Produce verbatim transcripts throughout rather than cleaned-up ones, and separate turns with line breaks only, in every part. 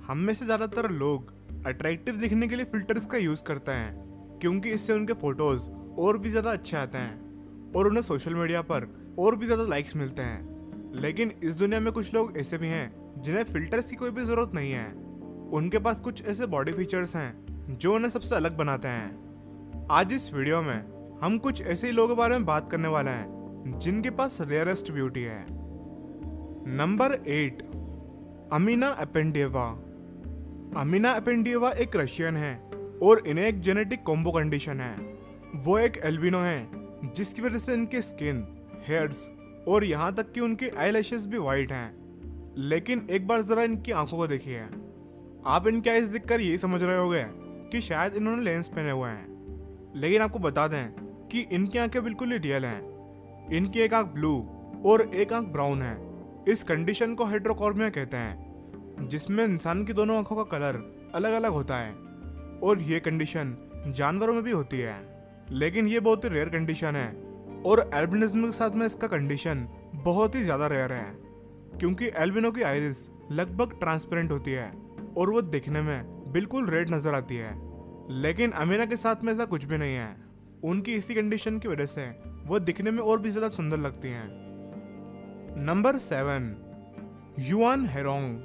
हम में से ज़्यादातर लोग अट्रैक्टिव दिखने के लिए फिल्टर्स का यूज़ करते हैं, क्योंकि इससे उनके फोटोज़ और भी ज़्यादा अच्छे आते हैं और उन्हें सोशल मीडिया पर और भी ज़्यादा लाइक्स मिलते हैं। लेकिन इस दुनिया में कुछ लोग ऐसे भी हैं जिन्हें फिल्टर्स की कोई भी ज़रूरत नहीं है। उनके पास कुछ ऐसे बॉडी फीचर्स हैं जो उन्हें सबसे अलग बनाते हैं। आज इस वीडियो में हम कुछ ऐसे ही लोगों के बारे में बात करने वाले हैं जिनके पास रेयरेस्ट ब्यूटी है। Number eight, Amina Appendieva. Amina Appendieva एक रशियन है और इन्हें एक जेनेटिक कॉम्बो कंडीशन है। वो एक एल्बिनो है जिसकी वजह से इनकी स्किन, हेयर्स और यहाँ तक कि उनके आईलैशेस भी वाइट हैं। लेकिन एक बार जरा इनकी आंखों को देखिए। आप इनकी आईज देखकर यही समझ रहे होंगे कि शायद इन्होंने लेंस पहने हुए हैं, लेकिन आपको बता दें कि इनकी आंखें बिल्कुल ही रियल हैं। इनकी एक आंख ब्लू और एक आंख ब्राउन है। इस कंडीशन को हेटेरोकॉर्मिया कहते हैं, जिसमें इंसान की दोनों आंखों का कलर अलग अलग होता है और ये कंडीशन जानवरों में भी होती है, लेकिन ये बहुत ही रेयर कंडीशन है और एल्बिनिज्म के साथ में इसका कंडीशन बहुत ही ज़्यादा रेयर है, क्योंकि एल्बिनो की आइरिस लगभग ट्रांसपेरेंट होती है और वो दिखने में बिल्कुल रेड नज़र आती है। लेकिन अमीना के साथ में ऐसा कुछ भी नहीं है। उनकी इसी कंडीशन की वजह से वो दिखने में और भी ज़्यादा सुंदर लगती हैं। Number seven, Yuan Herong.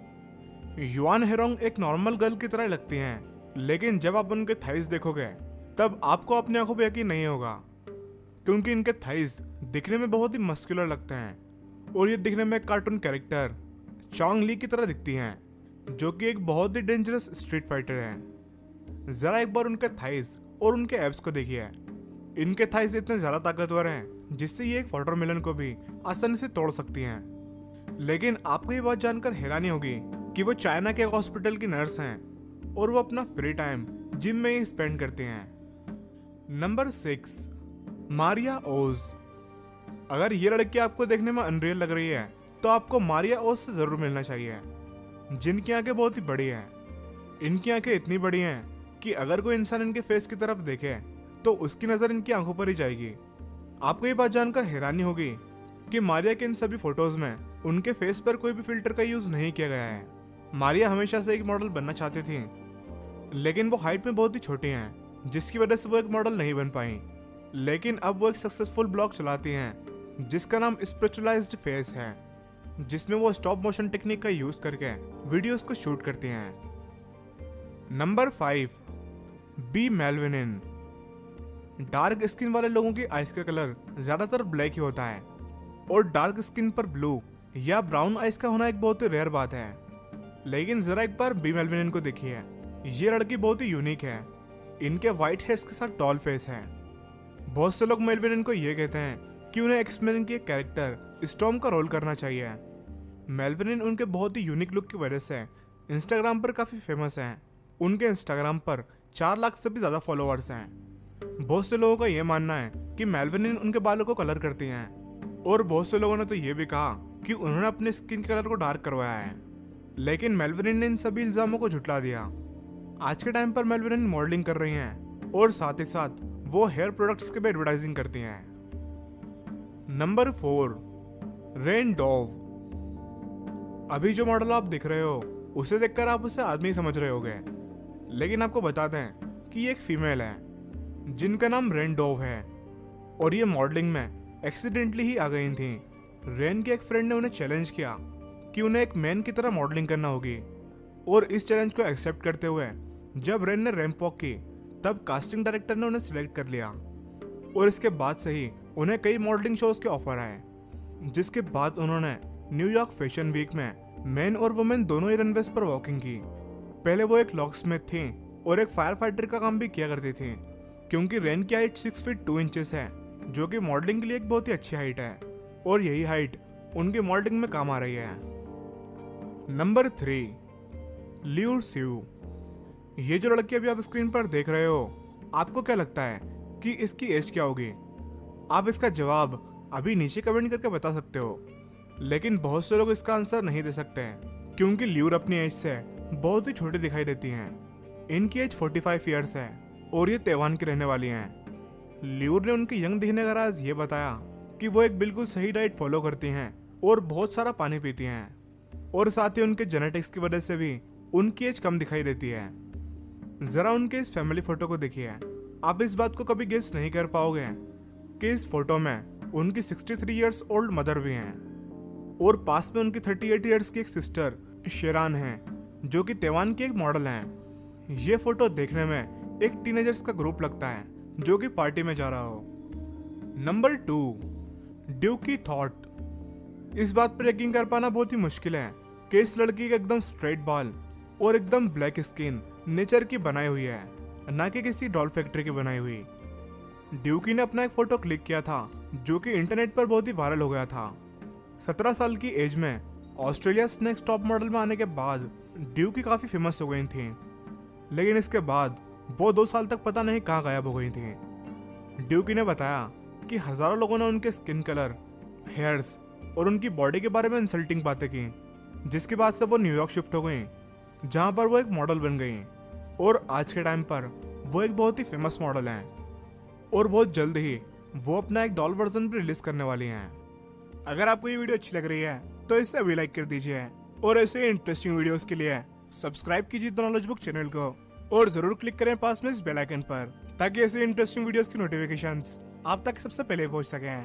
Yuan Herong एक नॉर्मल गर्ल की तरह लगती हैं, लेकिन जब आप उनके थाइज देखोगे तब आपको अपनी आंखों पर यकीन नहीं होगा, क्योंकि इनके थाइज दिखने में बहुत ही मस्कुलर लगते हैं और ये दिखने में एक कार्टून कैरेक्टर चोंग ली की तरह दिखती हैं, जो कि एक बहुत ही डेंजरस स्ट्रीट फाइटर है। जरा एक बार उनके थाइज और उनके एब्स को देखिए। इनके थाइज इतने ज्यादा ताकतवर हैं जिससे ये एक वाटरमेलन को भी आसानी से तोड़ सकती हैं। लेकिन आपको ये बात जानकर हैरानी होगी कि वो चाइना के एक हॉस्पिटल की नर्स हैं और वो अपना फ्री टाइम जिम में ही स्पेंड करती हैं। नंबर सिक्स, मारिया ओज। अगर ये लड़की आपको देखने में अनरियल लग रही है तो आपको मारिया ओज से जरूर मिलना चाहिए, जिनकी आंखें बहुत ही बड़ी हैं। इनकी आंखें इतनी बड़ी हैं कि अगर कोई इंसान इनके फेस की तरफ देखे तो उसकी नज़र इनकी आंखों पर ही जाएगी। आपको ये बात जानकर हैरानी होगी कि मारिया के इन सभी फोटोज में उनके फेस पर कोई भी फिल्टर का यूज नहीं किया गया है। मारिया हमेशा से एक मॉडल बनना चाहती थी, लेकिन वो हाइट में बहुत ही छोटी हैं, जिसकी वजह से वो एक मॉडल नहीं बन पाई। लेकिन अब वो एक सक्सेसफुल ब्लॉग चलाती हैं जिसका नाम स्पिरिचुअलाइज्ड फेस है, जिसमें वो स्टॉप मोशन टेक्निक का यूज करके वीडियोस को शूट करती हैं। Number five, B Melvinin. Dark skin वाले लोगों की आइज का कलर ज्यादातर ब्लैक ही होता है और डार्क स्किन पर ब्लू या ब्राउन आइज का होना एक बहुत ही रेयर बात है। लेकिन जरा एक बार बी मेलविनिन को देखिए। ये लड़की बहुत ही यूनिक है। इनके व्हाइट हेयर्स के साथ टॉल फेस है। बहुत से लोग मेलविनिन को ये कहते हैं कि उन्हें एक्स-मेन की एक कैरेक्टर स्टॉर्म का रोल करना चाहिए। मेलविनिन उनके बहुत ही यूनिक लुक की वजह से इंस्टाग्राम पर काफ़ी फेमस हैं। उनके इंस्टाग्राम पर चार लाख से भी ज़्यादा फॉलोअर्स हैं। बहुत से लोगों का ये मानना है कि मेलविनिन उनके बालों को कलर करती हैं और बहुत से लोगों ने तो ये भी कहा कि उन्होंने अपने स्किन कलर को डार्क करवाया है। लेकिन मेलविनिन ने इन सभी इल्जामों को झुटला दिया। आज के टाइम पर मेलविनिन मॉडलिंग कर रही हैं और साथ ही साथ वो हेयर प्रोडक्ट्स के भी एडवर्टाइजिंग करती हैं। Number four, Rain Dove. अभी जो मॉडल आप दिख रहे हो उसे देखकर आप उसे आदमी समझ रहे होगे, लेकिन आपको बता दें कि ये एक फीमेल है जिनका नाम रेन डोव है और ये मॉडलिंग में एक्सीडेंटली ही आ गई थी। रेन के एक फ्रेंड ने उन्हें चैलेंज किया कि उन्हें एक मैन की तरह मॉडलिंग करना होगी और इस चैलेंज को एक्सेप्ट करते हुए जब रेन ने रैंप वॉक की तब कास्टिंग डायरेक्टर ने उन्हें सिलेक्ट कर लिया और इसके बाद से ही उन्हें कई मॉडलिंग शोज के ऑफर आए, जिसके बाद उन्होंने न्यूयॉर्क फैशन वीक में मैन और वुमेन दोनों ही रनवेज पर वॉकिंग की। पहले वो एक लॉकस्मिथ थी और एक फायर फाइटर का काम भी किया करती थी, क्योंकि रेन की height six feet two inches है, जो कि मॉडलिंग के लिए एक बहुत ही अच्छी हाइट है और यही हाइट उनके मॉडलिंग में काम आ रही है। नंबर थ्री, लियू सिउ। ये जो लड़की अभी आप स्क्रीन पर देख रहे हो, आपको क्या लगता है कि इसकी एज क्या होगी? आप इसका जवाब अभी नीचे कमेंट करके बता सकते हो, लेकिन बहुत से लोग इसका आंसर नहीं दे सकते हैं क्योंकि ल्यूर अपनी एज से बहुत ही छोटी दिखाई देती हैं। इनकी एज पैंतालीस ईयर्स है और ये ताइवान की रहने वाली हैं। ल्यूर ने उनकी यंग दिखने का राज ये बताया कि वो एक बिल्कुल सही डाइट फॉलो करती हैं और बहुत सारा पानी पीती हैं, और साथ ही उनके जेनेटिक्स की वजह से भी उनकी एज कम दिखाई देती है। जरा उनके इस फैमिली फोटो को देखिए, आप इस बात को कभी गेस नहीं कर पाओगे कि इस फोटो में उनकी तिरसठ इयर्स ओल्ड मदर भी हैं और पास में उनकी अड़तीस इयर्स की एक सिस्टर शेरान है, जो कि ताइवान की एक मॉडल हैं। ये फोटो देखने में एक टीनेजर्स का ग्रुप लगता है जो कि पार्टी में जा रहा हो। Number two, Duckie Thot. इस बात पर यकीन कर पाना बहुत ही मुश्किल है कि इस लड़की के एकदम स्ट्रेट बाल और एकदम ब्लैक स्किन नेचर की बनाई हुई है, ना कि किसी डॉल फैक्ट्री की बनाई हुई। ड्यूकी ने अपना एक फोटो क्लिक किया था जो कि इंटरनेट पर बहुत ही वायरल हो गया था। सत्रह साल की एज में ऑस्ट्रेलिया नेक्स्ट टॉप मॉडल में आने के बाद ड्यूकी काफी फेमस हो गई थी, लेकिन इसके बाद वो दो साल तक पता नहीं कहाँ गायब हो गई थी। ड्यूकी ने बताया कि हजारों लोगों ने उनके स्किन कलर, हेयर्स और उनकी बॉडी के बारे में इंसल्टिंग बातें की, जिसके बाद से वो न्यूयॉर्क शिफ्ट हो गई, जहाँ पर वो एक मॉडल बन गई और आज के टाइम पर वो एक बहुत ही फेमस मॉडल हैं और बहुत जल्द ही वो अपना एक डॉल वर्जन भी रिलीज करने वाली हैं। अगर आपको ये वीडियो अच्छी लग रही है तो इसे अभी लाइक कर दीजिए और ऐसे इंटरेस्टिंग वीडियोस के लिए सब्सक्राइब कीजिए द नॉलेज बुक चैनल को और जरूर क्लिक करें पास में इस बेल आइकन पर, ताकि ऐसे इंटरेस्टिंग वीडियोस की नोटिफिकेशंस आप तक सबसे पहले पहुंच सकें।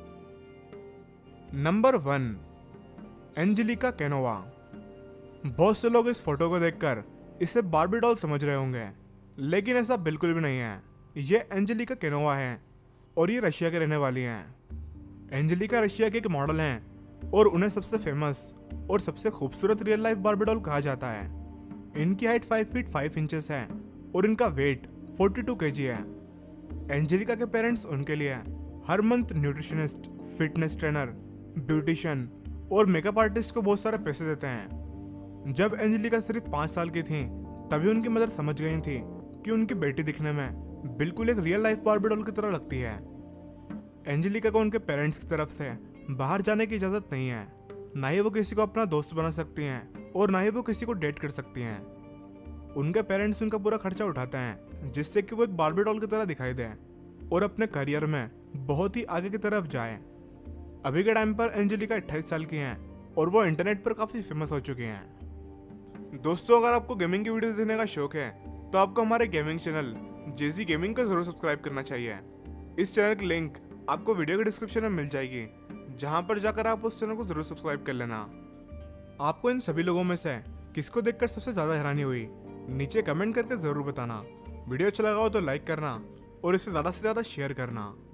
Number one, Angelica Canova. बहुत से लोग इस फोटो को देखकर इसे बार्बी डॉल समझ रहे होंगे, लेकिन ऐसा बिल्कुल भी नहीं है। ये एंजेलिका कैनोवा है और ये रशिया के रहने वाली हैं। एंजेलिका रशिया के एक मॉडल हैं और उन्हें सबसे फेमस और सबसे खूबसूरत रियल लाइफ बार्बी डॉल कहा जाता है। इनकी height five feet five inches है और इनका वेट बयालीस केजी है। एंजेलिका के पेरेंट्स उनके लिए हर month nutritionist, fitness trainer, beautician और मेकअप आर्टिस्ट को बहुत सारे पैसे देते हैं। जब एंजेलिका सिर्फ पाँच साल की थी तभी उनकी मदर समझ गई थी कि उनकी बेटी दिखने में बिल्कुल एक रियल लाइफ बार्बी डॉल की तरह लगती है। एंजेलिका को उनके पेरेंट्स की तरफ से बाहर जाने की इजाज़त नहीं है, ना ही वो किसी को अपना दोस्त बना सकती हैं और ना ही वो किसी को डेट कर सकती हैं। उनके पेरेंट्स उनका पूरा खर्चा उठाते हैं जिससे कि वो एक बार्बी डॉल की तरह दिखाई दे और अपने करियर में बहुत ही आगे की तरफ जाए। अभी के टाइम पर एंजेलिका अट्ठाईस साल की हैं और वो इंटरनेट पर काफ़ी फेमस हो चुकी हैं। दोस्तों, अगर आपको गेमिंग की वीडियोस देखने का शौक है तो आपको हमारे गेमिंग चैनल जेजी गेमिंग को जरूर सब्सक्राइब करना चाहिए। इस चैनल की लिंक आपको वीडियो के डिस्क्रिप्शन में मिल जाएगी, जहां पर जाकर आप उस चैनल को जरूर सब्सक्राइब कर लेना। आपको इन सभी लोगों में से किसको देखकर सबसे ज्यादा हैरानी हुई, नीचे कमेंट करके जरूर बताना। वीडियो अच्छा लगा हो तो लाइक करना और इसे ज्यादा से ज्यादा शेयर करना।